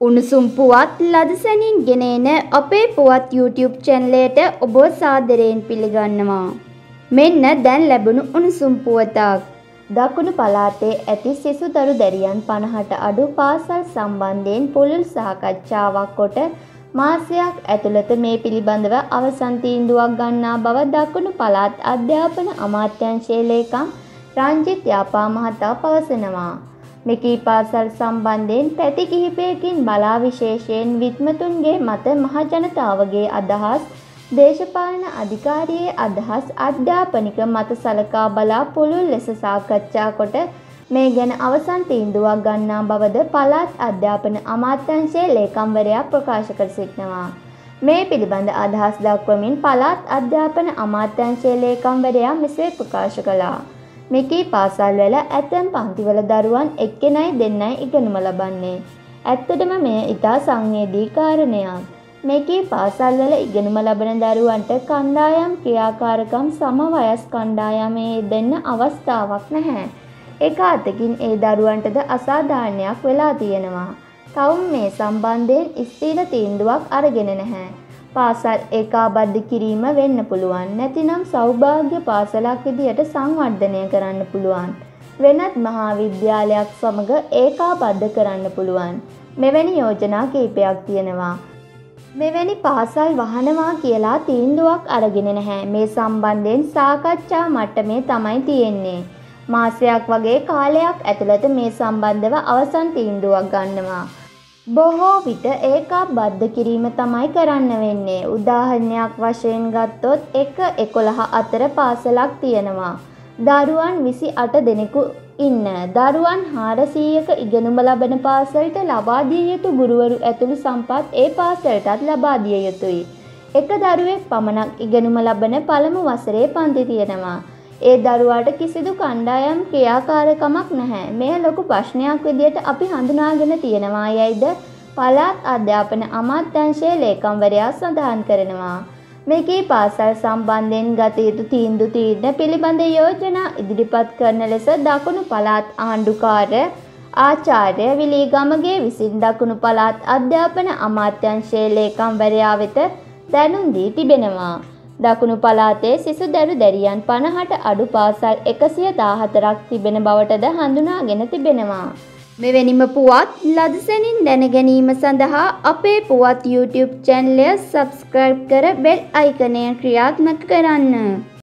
උණුසුම් පුවත් ලදසැනින් ගෙන එන අපේ පුවත් YouTube චැනලයට ඔබ සාදරයෙන් පිළිගන්නවා. මෙන්න දැන් ලැබුණු උණුසුම් පුවතක්. දකුණු පළාතේ ඇති සිසුදරු දැරියන් 50ට අඩු පාසල් සම්බන්ධයෙන් පුළුල් සාකච්ඡාවක් කොට මාසයක් ඇතුළත මේ පිළිබඳව අවසන් තීන්දුවක් ගන්නා බව දකුණු පළාත් අධ්‍යාපන අමාත්‍යාංශයේ ලේකම් රංජිත් යාපා මහතා පවසනවා. මෙකී පාසල් සම්බන්ධයෙන් පැති කිහිපයකින් බලා විශේෂයෙන් විත්මතුන්ගේ මත මහජනතාවගේ අදහස් දේශපාලන අධිකාරියේ අදහස් අධ්‍යාපනික මත සලකා බලා පුළුල් ලෙස සාකච්ඡා කොට මේ ගැන අවසන් තීන්දුවක් ගන්නා බවද පළාත් අධ්‍යාපන අමාත්‍යාංශයේ ලේකම්වරයා ප්‍රකාශ කර සිටිනවා. මේ පිළිබඳ අදහස් දක්වමින් පළාත් අධ්‍යාපන අමාත්‍යාංශයේ ලේකම්වරයා මෙසේ ප්‍රකාශ කළා. මෙකී පාසල්වල ඇතැම් පන්තිවල දරුවන් එක්කෙනයි දෙන්නයි ඉගෙනුම ලබන්නේ. ඇත්තටම මෙය ඉතා සංවේදී කාරණයක්. මෙකී පාසල්වල ඉගෙනුම ලබන දරුවන්ට කණ්ඩායම් ක්‍රියාකාරකම් සම වයස් කණ්ඩායමේ දෙන්න අවස්ථාවක් නැහැ. එක අතකින් ඒ දරුවන්ටද අසාධාරණයක් වෙලා තියෙනවා. තවම මේ සම්බන්ධයෙන් ස්ථීර තීන්දුවක් අරගෙන නැහැ. පාසල් ඒකාබද්ධ කිරීම වෙන්න පුළුවන්. නැතිනම් සෞභාග්‍ය පාසලක් විදියට සංවර්ධනය කරන්න පුළුවන්. වෙනත් මහා විද්‍යාලයක් සමග ඒකාබද්ධ කරන්න පුළුවන්. මෙවැනි යෝජනා කිහිපයක් තියෙනවා. මෙවැනි පාසල් වහනවා කියලා තීන්දුවක් අරගෙන නැහැ. මේ සම්බන්ධයෙන් සාකච්ඡා මට්ටමේ තමයි තියෙන්නේ. මාසයක් වගේ කාලයක් ඇතුළත මේ සම්බන්ධව අවසන් තීන්දුවක් ගන්නවා. බොහෝ විට ඒකාබද්ධ කිරීම තමයි කරන්න වෙන්නේ. උදාහරණයක් වශයෙන් ගත්තොත් 1-11 අතර පාසලක් තියෙනවා. දරුවන් 28 දෙනෙකු ඉන්න. දරුවන් 400ක ඉගෙනුම ලබන පාසලට ලබා දිය යුතු ගුරුවරු ඇතුළු සම්පත් ඒ පාසලටත් ලබා දිය යුතුයි. එක දරුවෙක් පමණක් ඉගෙනුම ලබන පළමු වසරේ පන්ති තියෙනවා. ඒ දරුවාට කිසිදු කණ්ඩායම් ක්‍රියාකාරකමක් නැහැ. මේ ලොකු ප්‍රශ්නයක් විදියට අපි හඳුනාගෙන තියෙනවා යයිද පළාත් අධ්‍යාපන අමාත්‍යාංශයේ ලේකම්වරයා සඳහන් කරනවා. මේකී පාසල් සම්බන්ධයෙන් ගත යුතු තීන්දුව පිළිබඳ යෝජනා ඉදිරිපත් කරන ලෙස දකුණු පළාත් ආණ්ඩුකාර ආචාර්ය විලී ගමගේ විසින් දකුණු පළාත් අධ්‍යාපන අමාත්‍යාංශයේ ලේකම්වරයා වෙත දැනුම් දී තිබෙනවා. දකුණු පළාතේ සිසුදරු දැරියන් 50ට අඩු පාසල් 114ක් තිබෙන බවටද හඳුනාගෙන තිබෙනවා. මෙවැනිම පුවත් ලදසැනින් දැන ගැනීම සඳහා අපේ පුවත් YouTube චැනලය සබ්ස්ක්‍රයිබ් කර බෙල් අයිකනය ක්‍රියාත්මක කරන්න.